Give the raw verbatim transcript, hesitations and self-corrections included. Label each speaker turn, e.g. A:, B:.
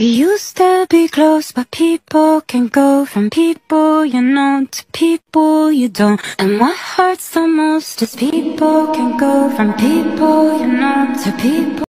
A: We used to be close, but people can go from people you know to people you don't. And what hurts the most is people can go from people you know to people